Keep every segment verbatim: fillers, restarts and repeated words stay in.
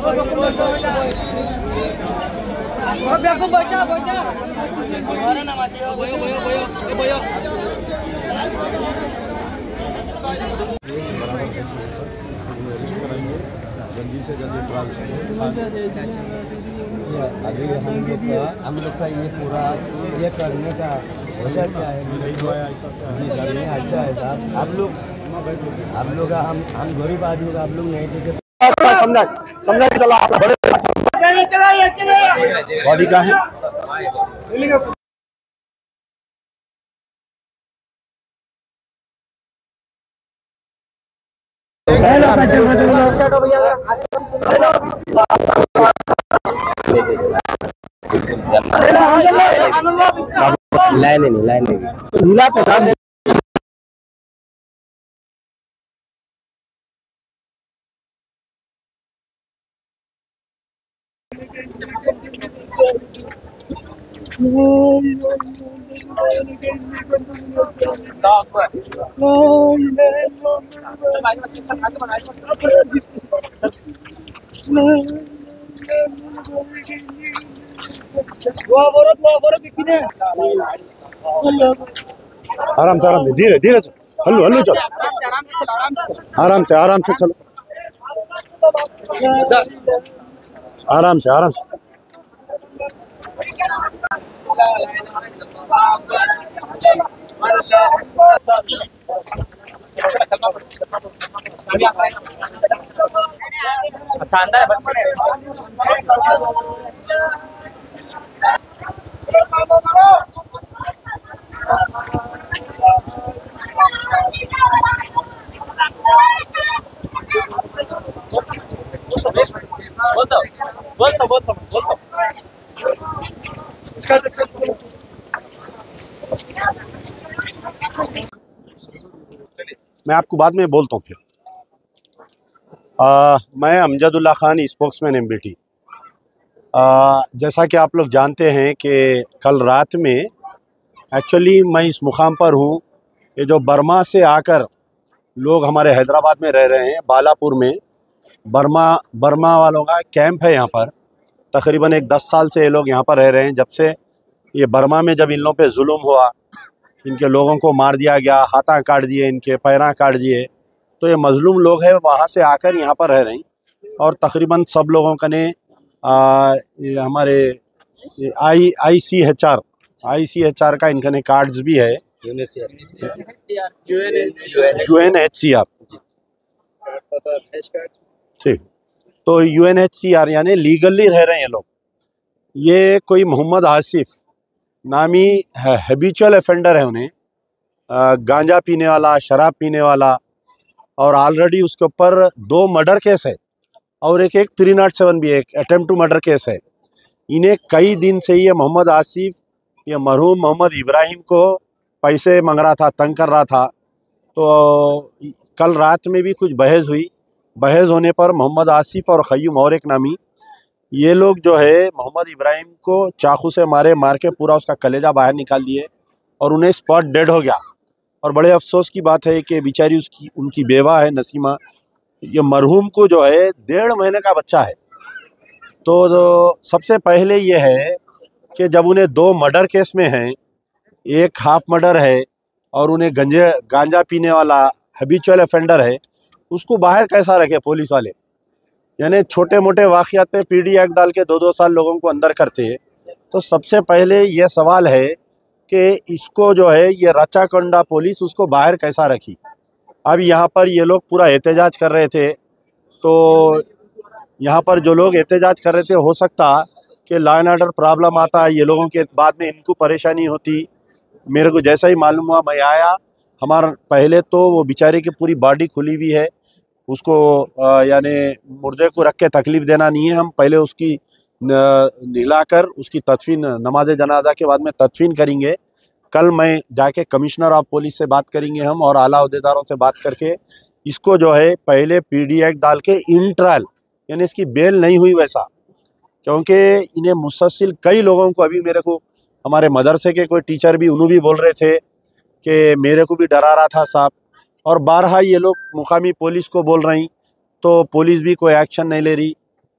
Aku baca, baca. Mana nama dia? Boyo, boyo, boyo, boyo. जल्दी से जल्दी ये अभी हम लोग का हम लोग का ये पूरा ये करने का वजह क्या है? जी सर, ये अच्छा है साहब। आप लोग आप लोग हम हम गरीब आदमी का आप लोग नहीं देते। समझा समझा के चला आप बड़े बॉडी का है। लाइन नहीं लाइन नहीं नीला तो था। आराम से आराम से धीरे धीरे चल हल्लू हल्लू चल आराम से आराम से चलो आराम से आराम से अच्छा अंदर बोलता बोलता बोलता बोलता मैं आपको बाद में बोलता हूँ फिर। आ, मैं अमजदुल्ला खान स्पोक्समैन एमबीटी। जैसा कि आप लोग जानते हैं कि कल रात में एक्चुअली मैं इस मुकाम पर हूँ। ये जो बर्मा से आकर लोग हमारे हैदराबाद में रह रहे हैं, बालापुर में बर्मा बर्मा वालों का कैंप है यहाँ पर। तकरीबन एक दस साल से ये लोग यहाँ पर रह रहे हैं। जब से ये बर्मा में जब इन लोगों पे जुल्म हुआ, इनके लोगों को मार दिया गया, हाथा काट दिए, इनके पैरा काट दिए, तो ये मजलूम लोग हैं वहाँ से आकर यहाँ पर रह रहे हैं। और तकरीबन सब लोगों का ने आ, ये हमारे I I C H R I C H R का इनका ने कार्ड्स भी है, U N H C R. ठीक, तो U N H C R यानी लीगली रह रहे हैं ये लोग। ये कोई मोहम्मद आसिफ नामी हैबिचुअल ऑफेंडर है, उन्हें गांजा पीने वाला, शराब पीने वाला, और ऑलरेडी उसके ऊपर दो मर्डर केस है और एक एक थ्री नाट सेवन भी एक अटेम्प्ट टू मर्डर केस है। इन्हें कई दिन से ये मोहम्मद आसिफ ये मरहूम मोहम्मद इब्राहिम को पैसे मांग रहा था, तंग कर रहा था। तो कल रात में भी कुछ बहस हुई। बहस होने पर मोहम्मद आसिफ और ख़य्यूम और एक नामी ये लोग जो है मोहम्मद इब्राहिम को चाकू से मारे, मार के पूरा उसका कलेजा बाहर निकाल दिए और उन्हें स्पॉट डेड हो गया। और बड़े अफसोस की बात है कि बेचारी उसकी उनकी बेवा है नसीमा, ये मरहूम को जो है डेढ़ महीने का बच्चा है। तो, तो सबसे पहले ये है कि जब उन्हें दो मर्डर केस में हैं, एक हाफ मर्डर है और उन्हें गंजे गांजा पीने वाला हैबिचुअल ऑफेंडर है, उसको बाहर कैसा रखे पुलिस वाले? यानी छोटे मोटे वाक़यात पे पी डी एक्ट डाल के दो दो साल लोगों को अंदर करते हैं। तो सबसे पहले ये सवाल है कि इसको जो है ये रचा कंडा पुलिस उसको बाहर कैसा रखी। अब यहाँ पर ये लोग पूरा एहतजाज कर रहे थे, तो यहाँ पर जो लोग एहतजाज कर रहे थे, हो सकता कि लॉ एंड ऑर्डर प्रॉब्लम आता है, ये लोगों के बाद में इनको परेशानी होती। मेरे को जैसा ही मालूम हुआ मैं आया, हमारा पहले तो वो बेचारे की पूरी बॉडी खुली हुई है, उसको यानी मुर्दे को रख के तकलीफ़ देना नहीं है। हम पहले उसकी नहलाकर उसकी तदफीन नमाज जनाजा के बाद में तदफीन करेंगे। कल मैं जाके कमिश्नर ऑफ पुलिस से बात करेंगे हम और आला अहदेदारों से बात करके इसको जो है पहले पी डी एक्ट डाल के इन ट्रायल यानी इसकी बेल नहीं हुई वैसा, क्योंकि इन्हें मुसलसिल कई लोगों को, अभी मेरे को हमारे मदरसे के कोई टीचर भी उन्होंने भी बोल रहे थे कि मेरे को भी डरा रहा था साहब। और बारहा ये लोग मुकामी पुलिस को बोल रही, तो पुलिस भी कोई एक्शन नहीं ले रही।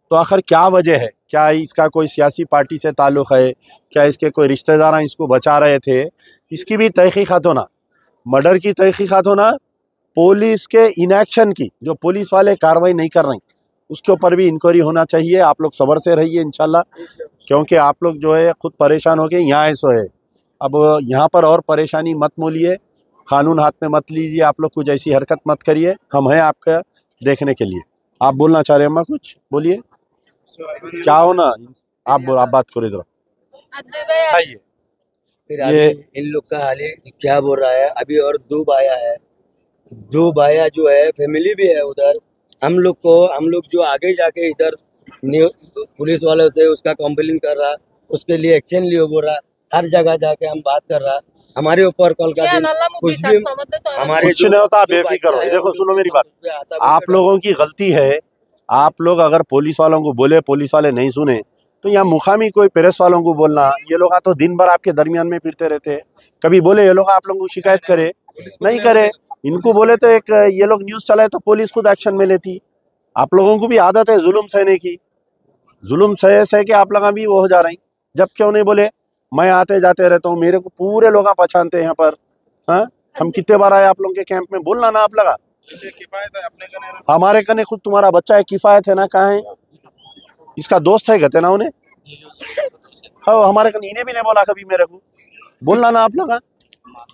तो आखिर क्या वजह है? क्या इसका कोई सियासी पार्टी से ताल्लुक़ है? क्या इसके कोई रिश्तेदार इसको बचा रहे थे? इसकी भी तहकीक़ात होना, मर्डर की तहकीक़ात होना, पुलिस के इनएक्शन की, जो पुलिस वाले कार्रवाई नहीं कर रहे उसके ऊपर भी इंक्वायरी होना चाहिए। आप लोग सब्र से रहिए इंशाल्लाह, क्योंकि आप लोग जो है खुद परेशान हो गए, यहाँ ऐसो है। अब यहाँ पर और परेशानी मत मोलिए, कानून हाथ में मत लीजिए, आप लोग कुछ ऐसी हरकत मत करिए, हम हैं आपका देखने के लिए। आप बोलना चाह रहे हैं अम्मा, कुछ बोलिए, क्या हो ना, आप बोल, आप बात करो इधर आइए। फिर ये इन लोग का हाल क्या बोल रहा है, अभी और दो बाया है, दो बाया जो है फैमिली भी है उधर। हम लोग को हम लोग जो आगे जाके इधर पुलिस वालों से उसका कंप्लेन कर रहा, उसके लिए एक्शन लियो बोल रहा, हर जगह जाके हम बात कर रहा, हमारे ऊपर कल का दिन कुछ भी हमारे कुछ नहीं होता, बेफिक्र हो। देखो सुनो मेरी बात, आप लोगों की गलती है। आप लोग अगर पुलिस वालों को बोले, पुलिस वाले नहीं सुने, तो यहाँ मुकामी कोई प्रेस वालों को बोलना। ये लोग तो दिन भर आपके दरमियान में फिरते रहते हैं, कभी बोले ये लोग आप लोगों को शिकायत करे, नहीं करे। इनको बोले तो एक ये लोग न्यूज़ चलाए तो पुलिस खुद एक्शन में लेती। आप लोगों को भी आदत है जुल्म सहने की, जुल्म सह सह के आप लोग भी वो हो जा रहे हैं। जब क्यों नहीं बोले? मैं आते जाते रहता हूँ, मेरे को पूरे लोग पहचानते हैं यहाँ पर। हाँ, हम कितने बार आए आप लोगों के कैंप में, बोलना ना आप लगा। हमारे कने खुद तुम्हारा बच्चा है, किफायत है ना, कहाँ है? इसका दोस्त है, कहते ना उन्हें। हाँ, हमारे कने इन्हें भी नहीं बोला कभी, मेरे को बोलना ना आप लगा।